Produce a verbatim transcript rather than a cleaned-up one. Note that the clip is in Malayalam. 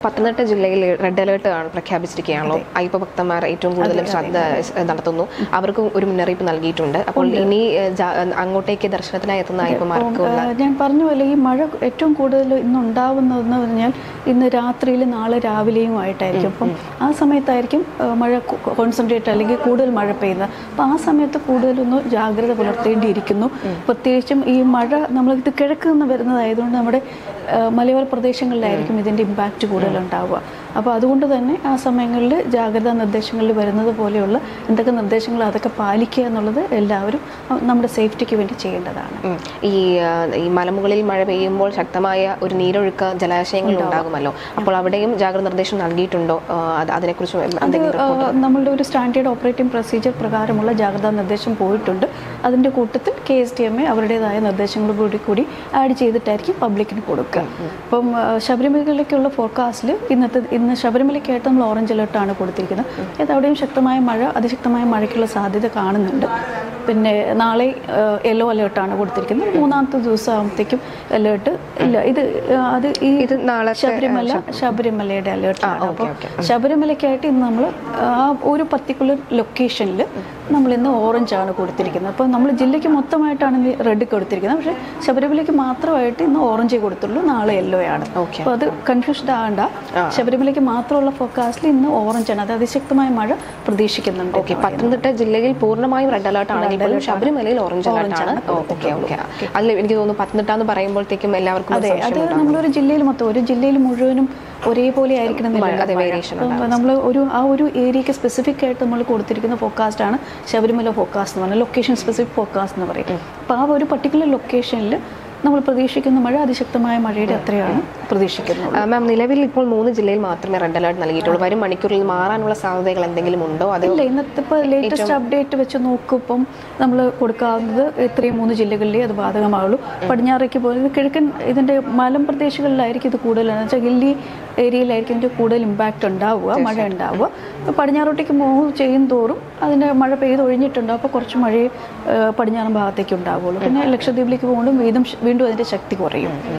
പത്തനംതിട്ട ജില്ലയിൽ റെഡ് അലേർട്ട് ആണ് പ്രഖ്യാപിച്ചിരിക്കുകയാണല്ലോ. അയ്യപ്പ ഭക്തന്മാർ ഏറ്റവും കൂടുതൽ ശ്രദ്ധ നടത്തുന്നു, അവർക്ക് ഒരു മുന്നറിയിപ്പ് നൽകിയിട്ടുണ്ട്. അപ്പോൾ ഇനി അങ്ങോട്ടേക്ക് ദർശനത്തിനായി എത്തുന്ന അയ്യപ്പന്മാർക്ക് ഞാൻ പറഞ്ഞ പോലെ ഈ മഴ ഏറ്റവും കൂടുതൽ ഇന്ന് ഉണ്ടാവുന്നതെന്ന് പറഞ്ഞാൽ ഇന്ന് രാത്രിയിൽ നാളെ രാവിലെയുമായിട്ടായിരിക്കും. അപ്പം ആ സമയത്തായിരിക്കും മഴ കോൺസെൻട്രേറ്റ് അല്ലെങ്കിൽ കൂടുതൽ മഴ പെയ്യുന്നത്. അപ്പം ആ സമയത്ത് കൂടുതലൊന്ന് ജാഗ്രത പുലർത്തേണ്ടിയിരിക്കുന്നു. പ്രത്യേകിച്ചും ഈ മഴ നമ്മൾ ഇത് കിഴക്ക് നിന്ന് വരുന്നതായതുകൊണ്ട് നമ്മുടെ മലയോര പ്രദേശങ്ങളിലായിരിക്കും ഇതിൻ്റെ ഇമ്പാക്റ്റ് കൂടുതലുണ്ടാവുക. അപ്പോൾ അതുകൊണ്ട് തന്നെ ആ സമയങ്ങളിൽ ജാഗ്രതാ നിർദ്ദേശങ്ങളിൽ വരുന്നത് പോലെയുള്ള എന്തൊക്കെ നിർദ്ദേശങ്ങൾ അതൊക്കെ പാലിക്കുക എന്നുള്ളത് എല്ലാവരും നമ്മുടെ സേഫ്റ്റിക്ക് വേണ്ടി ചെയ്യേണ്ടതാണ്. ഈ ഈ മലമുകളിൽ മഴ പെയ്യുമ്പോൾ ശക്തമായ ഒരു നീരൊഴുക്ക് ജലാശയങ്ങൾ ഉണ്ടാകുമല്ലോ, അപ്പോൾ അവിടെയും ജാഗ്രത നിർദ്ദേശം നൽകിയിട്ടുണ്ടോ? അതിനെക്കുറിച്ച് നമ്മളുടെ ഒരു സ്റ്റാൻഡേർഡ് ഓപ്പറേറ്റിംഗ് പ്രൊസീജിയർ പ്രകാരമുള്ള ജാഗ്രതാ നിർദ്ദേശം പോയിട്ടുണ്ട്. അതിൻ്റെ കൂട്ടത്തിൽ K S T M A അവരുടേതായ നിർദ്ദേശങ്ങൾ കൂടി കൂടി ആഡ് ചെയ്തിട്ടായിരിക്കും പബ്ലിക്കിന് കൊടുക്കുക. അപ്പം ശബരിമലയിലേക്കുള്ള ഫോർകാസ്റ്റിൽ ഇന്നത്തെ ഇന്ന് ശബരിമലയ്ക്കായിട്ട് നമ്മൾ ഓറഞ്ച് അലേർട്ടാണ് കൊടുത്തിരിക്കുന്നത്. അത് അവിടെയും ശക്തമായ മഴ അതിശക്തമായ മഴയ്ക്കുള്ള സാധ്യത കാണുന്നുണ്ട്. പിന്നെ നാളെ യെല്ലോ അലേർട്ടാണ് കൊടുത്തിരിക്കുന്നത്. മൂന്നാമത്തെ ദിവസം ആകുമ്പോഴത്തേക്കും അലേർട്ട് ഇല്ല. ഇത് അത് ഈ ഇത് നാളെ ശബരിമല ശബരിമലയുടെ അലേർട്ടാണ്. അപ്പോൾ ശബരിമലയ്ക്കായിട്ട് ഇന്ന് നമ്മൾ ആ ഒരു പർട്ടിക്കുലർ ലൊക്കേഷനിൽ നമ്മൾ ഇന്ന് ഓറഞ്ചാണ് കൊടുത്തിരിക്കുന്നത്. അപ്പോൾ നമ്മൾ ജില്ലയ്ക്ക് മൊത്തമായിട്ടാണ് റെഡ് കൊടുത്തിരിക്കുന്നത്. പക്ഷേ ശബരിമലയ്ക്ക് മാത്രമായിട്ട് ഇന്ന് ഓറഞ്ചേ കൊടുത്തുള്ളൂ, നാളെ യെല്ലോ ആണ്. അപ്പോൾ അത് കൺഫ്യൂസ്ഡ് ആകണ്ട. ശബരിമലയ്ക്ക് മാത്രമുള്ള ഫോർകാസ്റ്റിൽ ഇന്ന് ഓറഞ്ചാണ്. അത് അതിശക്തമായ മഴ പ്രതീക്ഷിക്കുന്നുണ്ട്. ഓക്കെ, പത്തനംതിട്ട ജില്ലയിൽ പൂർണ്ണമായും റെഡ് അലേർട്ട് ആണെങ്കിൽ ശബരിമലയിൽ ഓറഞ്ച് അലേർട്ടാണ്. ഓക്കെ ഓക്കെ അതിൽ എനിക്ക് തോന്നുന്നു പത്തനംതിട്ട എന്ന് പറയുമ്പോഴത്തേക്കും എല്ലാവർക്കും അതെ, അത് നമ്മളൊരു ജില്ലയിൽ മൊത്തം ഒരു ജില്ലയിൽ മുഴുവനും ഒരേപോലെ ആയിരിക്കണം. നമ്മൾ ഒരു ആ ഒരു ഏരിയക്ക് സ്പെസിഫിക് ആയിട്ട് നമ്മൾ കൊടുത്തിരിക്കുന്ന ഫോർകാസ്റ്റ് ആണ് ശബരിമല ഫോർകാസ്റ്റ് എന്ന് പറഞ്ഞാൽ ലൊക്കേഷൻ സ്പെസിഫിക് ഫോർകാസ്റ്റ് എന്ന് പറയും. അപ്പോൾ ആ ഒരു പർട്ടിക്കുലർ ലൊക്കേഷനിൽ നമ്മൾ പ്രതീക്ഷിക്കുന്ന മഴ അതിശക്തമായ മഴയുടെ അത്രയാണ് പ്രതീക്ഷിക്കുന്നത്. മാം, നിലവിൽ ഇപ്പോൾ മൂന്ന് ജില്ലയിൽ മാത്രമേ റെഡ് അലേർട്ട് നൽകിയിട്ടുള്ളൂ. വരും മണിക്കൂറിൽ മാറാനുള്ള സാധ്യതകൾ എന്തെങ്കിലും ഉണ്ടോ? അതില്ല, ഇന്നത്തെ ഇപ്പോൾ ലേറ്റസ്റ്റ് അപ്ഡേറ്റ് വെച്ച് നോക്കുമ്പം നമ്മൾ കൊടുക്കാവുന്നത് ഇത്രയും മൂന്ന് ജില്ലകളിലേ അത് ബാധകമാവുള്ളൂ. പടിഞ്ഞാറേക്ക് പോലും കിഴക്കൻ ഇതിൻ്റെ മലമ്പ്രദേശങ്ങളിലായിരിക്കും ഇത് കൂടുതലെന്ന് വെച്ചാൽ ഹില്ലി ഏരിയയിലായിരിക്കും ഇതിൻ്റെ കൂടുതൽ ഇമ്പാക്റ്റ് ഉണ്ടാവുക, മഴ ഉണ്ടാവുക. പടിഞ്ഞാറോട്ടേക്ക് മൂവ് ചെയ്യും തോറും അതിൻ്റെ മഴ പെയ്ത് ഒഴിഞ്ഞിട്ടുണ്ടാവും. അപ്പോൾ കുറച്ച് മഴയെ പടിഞ്ഞാറൻ ഭാഗത്തേക്ക് ഉണ്ടാവുള്ളൂ. പിന്നെ ലക്ഷദ്വീപിലേക്ക് പോകുമ്പോൾ വീണ്ടും വീണ്ടും അതിൻ്റെ ശക്തി കുറയും.